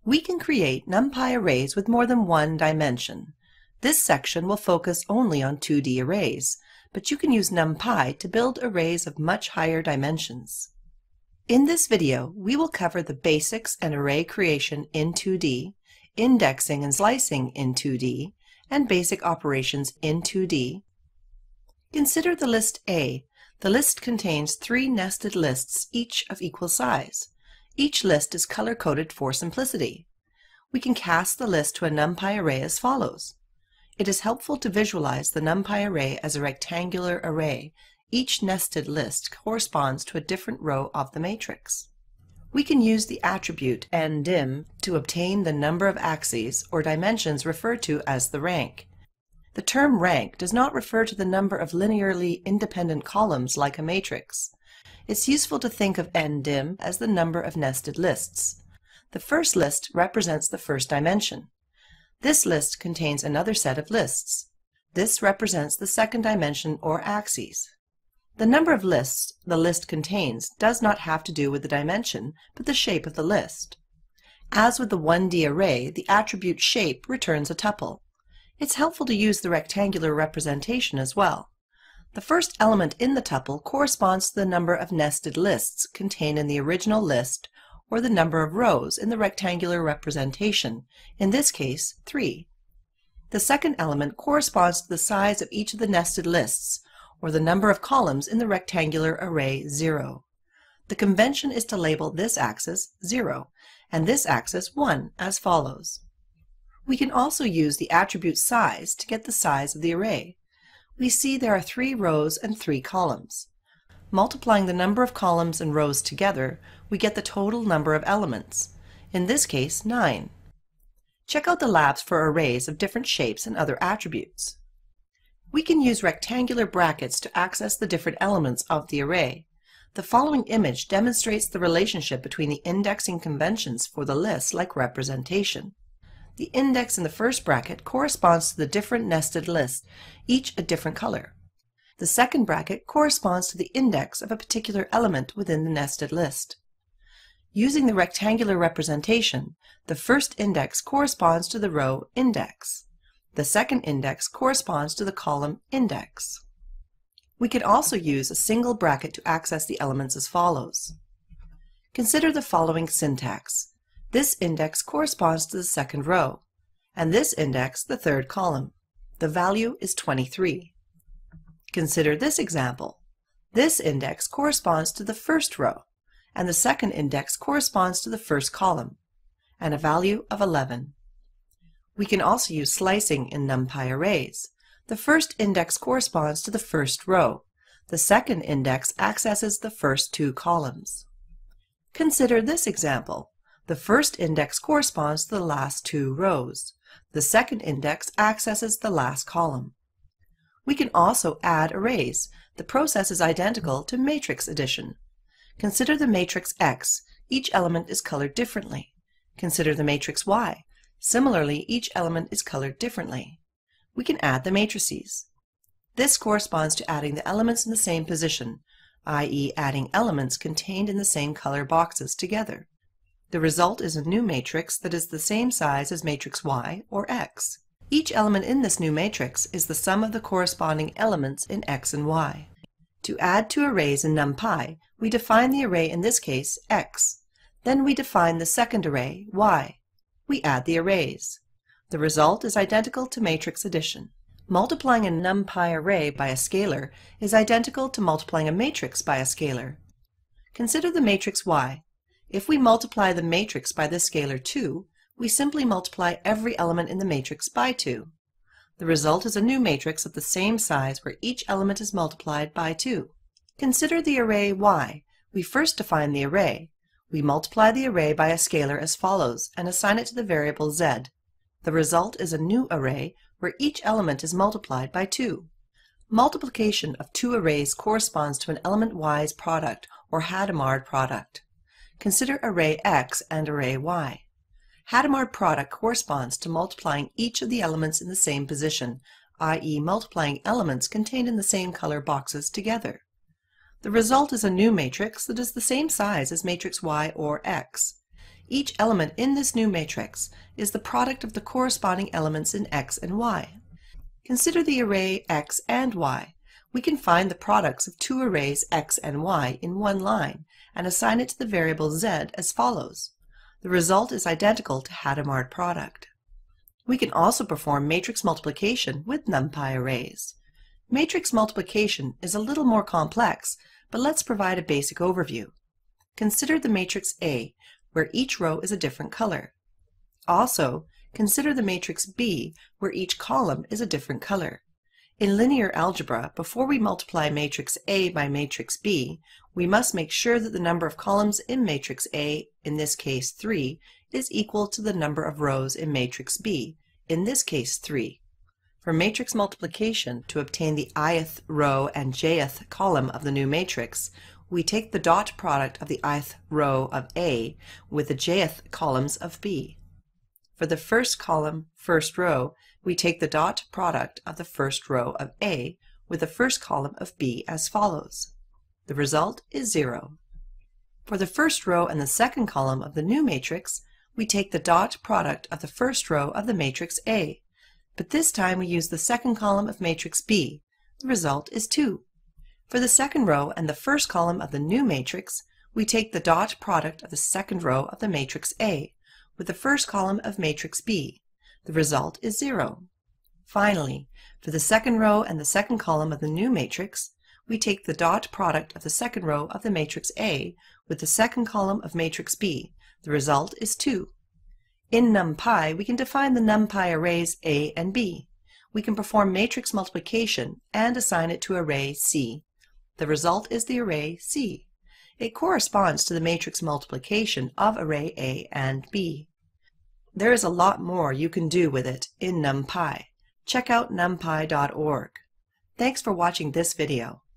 We can create NumPy arrays with more than one dimension. This section will focus only on 2D arrays, but you can use NumPy to build arrays of much higher dimensions. In this video, we will cover the basics and array creation in 2D, indexing and slicing in 2D, and basic operations in 2D. Consider the list A. The list contains 3 nested lists, each of equal size. Each list is color-coded for simplicity. We can cast the list to a NumPy array as follows. It is helpful to visualize the NumPy array as a rectangular array. Each nested list corresponds to a different row of the matrix. We can use the attribute ndim to obtain the number of axes or dimensions referred to as the rank. The term rank does not refer to the number of linearly independent columns like a matrix. It's useful to think of ndim as the number of nested lists. The first list represents the first dimension. This list contains another set of lists. This represents the second dimension or axes. The number of lists the list contains does not have to do with the dimension, but the shape of the list. As with the 1D array, the attribute shape returns a tuple. It's helpful to use the rectangular representation as well. The first element in the tuple corresponds to the number of nested lists contained in the original list, or the number of rows in the rectangular representation, in this case 3. The second element corresponds to the size of each of the nested lists, or the number of columns in the rectangular array 0. The convention is to label this axis 0, and this axis 1 as follows. We can also use the attribute size to get the size of the array. We see there are 3 rows and 3 columns. Multiplying the number of columns and rows together, we get the total number of elements, in this case 9. Check out the labs for arrays of different shapes and other attributes. We can use rectangular brackets to access the different elements of the array. The following image demonstrates the relationship between the indexing conventions for the list like representation. The index in the first bracket corresponds to the different nested lists, each a different color. The second bracket corresponds to the index of a particular element within the nested list. Using the rectangular representation, the first index corresponds to the row index. The second index corresponds to the column index. We can also use a single bracket to access the elements as follows. Consider the following syntax. This index corresponds to the second row, and this index the third column. The value is 23. Consider this example. This index corresponds to the first row, and the second index corresponds to the first column, and a value of 11. We can also use slicing in NumPy arrays. The first index corresponds to the first row. The second index accesses the first 2 columns. Consider this example. The first index corresponds to the last 2 rows. The second index accesses the last column. We can also add arrays. The process is identical to matrix addition. Consider the matrix X. Each element is colored differently. Consider the matrix Y. Similarly, each element is colored differently. We can add the matrices. This corresponds to adding the elements in the same position, i.e. adding elements contained in the same color boxes together. The result is a new matrix that is the same size as matrix Y or X. Each element in this new matrix is the sum of the corresponding elements in X and Y. To add 2 arrays in NumPy, we define the array, in this case X. Then we define the second array, Y. We add the arrays. The result is identical to matrix addition. Multiplying a NumPy array by a scalar is identical to multiplying a matrix by a scalar. Consider the matrix Y. If we multiply the matrix by the scalar 2, we simply multiply every element in the matrix by 2. The result is a new matrix of the same size where each element is multiplied by 2. Consider the array Y. We first define the array. We multiply the array by a scalar as follows and assign it to the variable z. The result is a new array where each element is multiplied by 2. Multiplication of 2 arrays corresponds to an element Y's product or Hadamard product. Consider array X and array Y. Hadamard product corresponds to multiplying each of the elements in the same position, i.e. multiplying elements contained in the same color boxes together. The result is a new matrix that is the same size as matrix Y or X. Each element in this new matrix is the product of the corresponding elements in X and Y. Consider the array X and Y. We can find the products of two arrays X and Y in one line and assign it to the variable Z as follows. The result is identical to Hadamard product. We can also perform matrix multiplication with NumPy arrays. Matrix multiplication is a little more complex, but let's provide a basic overview. Consider the matrix A, where each row is a different color. Also, consider the matrix B, where each column is a different color. In linear algebra, before we multiply matrix A by matrix B, we must make sure that the number of columns in matrix A, in this case 3, is equal to the number of rows in matrix B, in this case 3. For matrix multiplication, to obtain the ith row and jth column of the new matrix, we take the dot product of the ith row of A with the jth columns of B. For the first column, first row, we take the dot product of the first row of A with the first column of B as follows. The result is 0. For the first row and the second column of the new matrix, we take the dot product of the first row of the matrix A, but this time we use the second column of matrix B. The result is 2. For the second row and the first column of the new matrix, we take the dot product of the second row of the matrix A with the first column of matrix B. The result is 0. Finally, for the second row and the second column of the new matrix, we take the dot product of the second row of the matrix A with the second column of matrix B. The result is 2. In NumPy, we can define the NumPy arrays A and B. We can perform matrix multiplication and assign it to array C. The result is the array C. It corresponds to the matrix multiplication of array A and B. There is a lot more you can do with it in NumPy. Check out numpy.org. Thanks for watching this video.